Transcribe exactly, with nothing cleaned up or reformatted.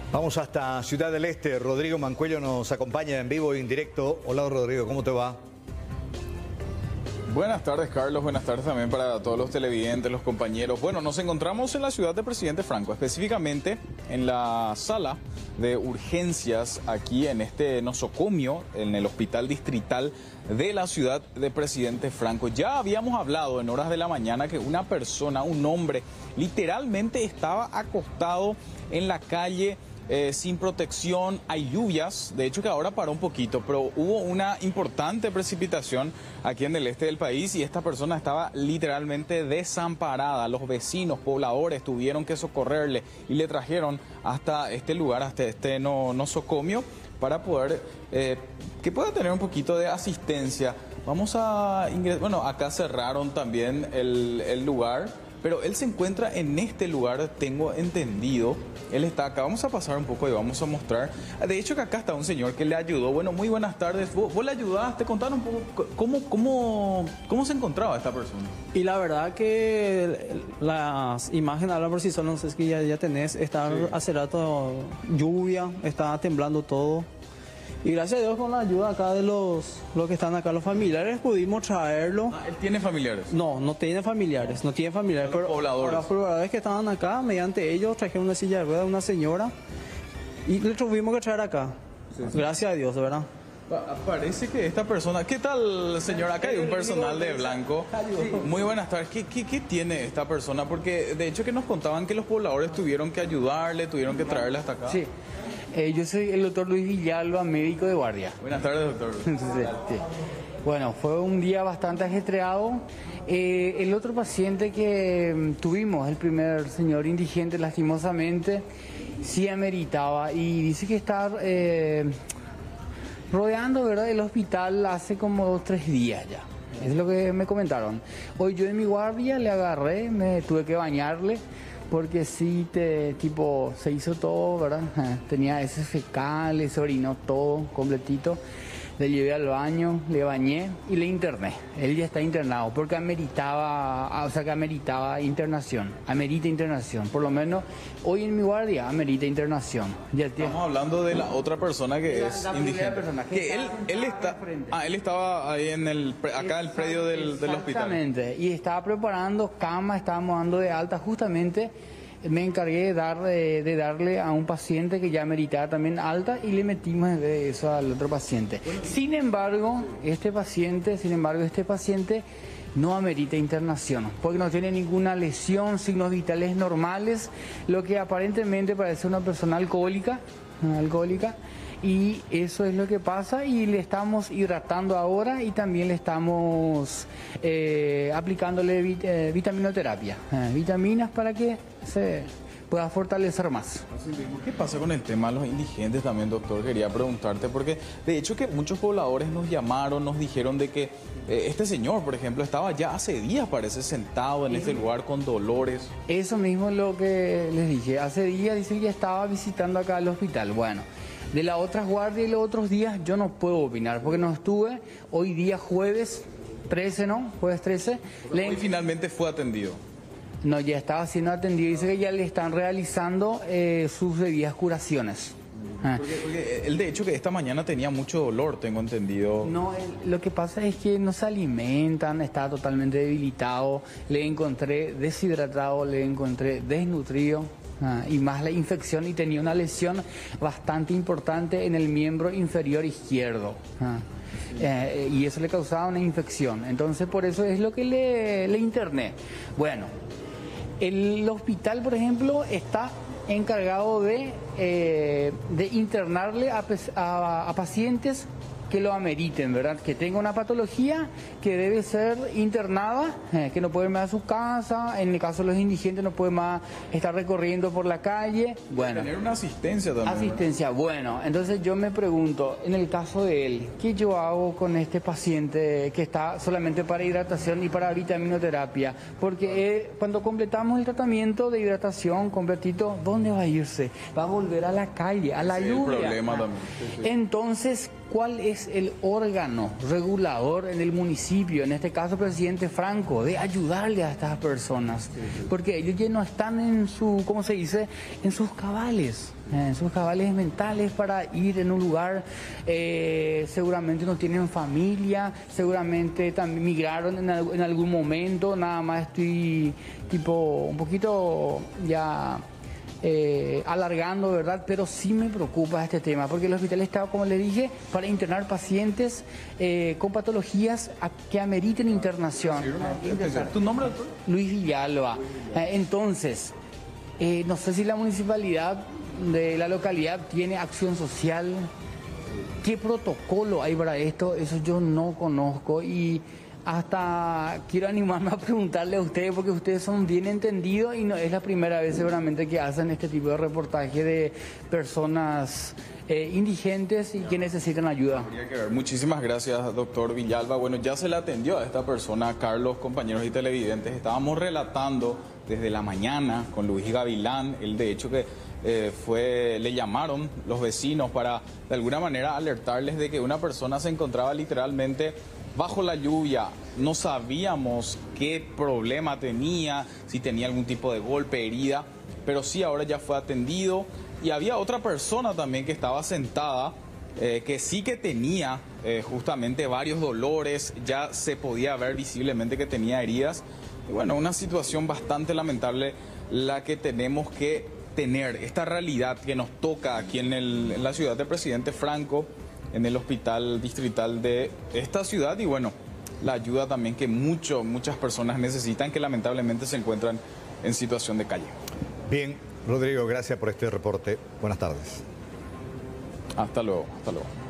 Vamos hasta Ciudad del Este. Rodrigo Mancuello nos acompaña en vivo y en directo. Hola Rodrigo, ¿cómo te va? Buenas tardes, Carlos. Buenas tardes también para todos los televidentes, los compañeros. Bueno, nos encontramos en la ciudad de Presidente Franco, específicamente en la sala de urgencias aquí en este nosocomio, en el hospital distrital de la ciudad de Presidente Franco. Ya habíamos hablado en horas de la mañana que una persona, un hombre, literalmente estaba acostado en la calle. Eh, sin protección, hay lluvias, de hecho que ahora paró un poquito, pero hubo una importante precipitación aquí en el este del país y esta persona estaba literalmente desamparada. Los vecinos, pobladores tuvieron que socorrerle y le trajeron hasta este lugar, hasta este no, nosocomio, para poder eh, que pueda tener un poquito de asistencia. Vamos a ingresar, bueno, acá cerraron también el, el lugar. Pero él se encuentra en este lugar, tengo entendido. Él está acá, vamos a pasar un poco y vamos a mostrar. De hecho que acá está un señor que le ayudó. Bueno, muy buenas tardes. Vos, vos le ayudaste, contanos un poco cómo, cómo, cómo se encontraba esta persona. Y la verdad que las imágenes hablan por sí solas, no sé si ya, ya tenés. Está sí. Hace rato lluvia, está temblando todo. Y gracias a Dios con la ayuda acá de los, los que están acá, los familiares, pudimos traerlo. Ah, ¿él tiene familiares? No, no tiene familiares, no tiene familiares. Los pobladores. Los pobladores que estaban acá, mediante ellos, trajeron una silla de ruedas a una señora y le tuvimos que traer acá. Sí, sí. Gracias a Dios, ¿verdad? Parece que esta persona... ¿Qué tal, señora? Acá hay un personal de blanco. Muy buenas tardes. ¿Qué, qué, qué tiene esta persona? Porque de hecho que nos contaban que los pobladores tuvieron que ayudarle, tuvieron que traerle hasta acá. Sí. Eh, yo soy el doctor Luis Villalba, médico de guardia. Buenas tardes, doctor. sí, sí. Bueno, fue un día bastante ajetreado. Eh, el otro paciente que tuvimos, el primer señor indigente, lastimosamente, sí ameritaba y dice que está eh, rodeando, ¿verdad?, el hospital hace como dos, tres días ya. Es lo que me comentaron. Hoy yo en mi guardia le agarré, me tuve que bañarle. Porque sí, te, tipo, se hizo todo, ¿verdad? Tenía heces fecales, se orinó todo completito. Le llevé al baño, le bañé y le interné. Él ya está internado porque ameritaba, o sea que ameritaba internación, amerita internación. Por lo menos hoy en mi guardia amerita internación. Ya Estamos tiene... hablando de la otra persona que la, es la indigente. Persona que, que él, él está, ah, él estaba ahí en el, acá en el predio del, del hospital. Exactamente. Y estaba preparando cama, estábamos dando de alta justamente. Me encargué de, dar, de, de darle a un paciente que ya meritaba también alta y le metimos de eso al otro paciente. Sin embargo, este paciente, sin embargo, este paciente no amerita internación porque no tiene ninguna lesión, signos vitales normales, lo que aparentemente parece una persona alcohólica, alcohólica. Y eso es lo que pasa y le estamos hidratando ahora y también le estamos eh, aplicándole vit eh, vitaminoterapia, eh, vitaminas para que se pueda fortalecer más. ¿Qué pasa con el tema de los indigentes también, doctor? Quería preguntarte porque de hecho que muchos pobladores nos llamaron, nos dijeron de que eh, este señor, por ejemplo, estaba ya hace días, parece, sentado en este lugar con dolores. Eso mismo es lo que les dije. Hace días dice que ya estaba visitando acá el hospital. Bueno. De las otras guardias y los otros días yo no puedo opinar porque no estuve. Hoy día jueves trece, ¿no? Jueves trece. Le... Hoy finalmente fue atendido. No, ya estaba siendo atendido. Dice que ya le están realizando eh, sus debidas curaciones. Porque, porque él de hecho que esta mañana tenía mucho dolor, tengo entendido. No, él, lo que pasa es que no se alimentan, está totalmente debilitado. Le encontré deshidratado, le encontré desnutrido. Ah, y más la infección y tenía una lesión bastante importante en el miembro inferior izquierdo. Ah, eh, y eso le causaba una infección. Entonces por eso es lo que le, le interné. Bueno, el hospital, por ejemplo, está encargado de, eh, de internarle a, a, a pacientes que lo ameriten, ¿verdad? Que tenga una patología que debe ser internada, eh, que no puede ir más a su casa, en el caso de los indigentes no puede más estar recorriendo por la calle. Bueno, tener una asistencia también. Asistencia, ¿verdad? Bueno, entonces yo me pregunto, en el caso de él, ¿qué yo hago con este paciente que está solamente para hidratación y para vitaminoterapia? Porque eh, cuando completamos el tratamiento de hidratación completito, ¿dónde va a irse? Va a volver a la calle, a la sí, lluvia. El problema también. Sí, sí. Entonces, ¿cuál es el órgano regulador en el municipio, en este caso presidente Franco, de ayudarle a estas personas? Porque ellos ya no están en su, ¿cómo se dice?, en sus cabales, en sus cabales mentales para ir en un lugar, eh, seguramente no tienen familia, seguramente también migraron en, en algún momento, nada más estoy tipo un poquito ya... Eh, alargando, ¿verdad? Pero sí me preocupa este tema, porque el hospital está, como le dije, para internar pacientes eh, con patologías a, que ameriten internación. ¿Tu nombre, doctor? Luis Villalba. Eh, entonces, eh, no sé si la municipalidad de la localidad tiene acción social. ¿Qué protocolo hay para esto? Eso yo no conozco y hasta quiero animarme a preguntarle a ustedes, porque ustedes son bien entendidos y no es la primera vez seguramente que hacen este tipo de reportaje de personas eh, indigentes y que necesitan ayuda. Habría que ver. Muchísimas gracias, doctor Villalba. Bueno, ya se le atendió a esta persona, Carlos, compañeros y televidentes. Estábamos relatando desde la mañana con Luis Gavilán, él de hecho que eh, fue, le llamaron los vecinos para de alguna manera alertarles de que una persona se encontraba literalmente bajo la lluvia. No sabíamos qué problema tenía, si tenía algún tipo de golpe, herida, pero sí ahora ya fue atendido. Y había otra persona también que estaba sentada, eh, que sí que tenía eh, justamente varios dolores, ya se podía ver visiblemente que tenía heridas. Y bueno, una situación bastante lamentable la que tenemos que tener, esta realidad que nos toca aquí en, el, en la ciudad de Presidente Franco, en el hospital distrital de esta ciudad, y bueno, la ayuda también que mucho, muchas personas necesitan que lamentablemente se encuentran en situación de calle. Bien, Rodrigo, gracias por este reporte. Buenas tardes. Hasta luego, hasta luego.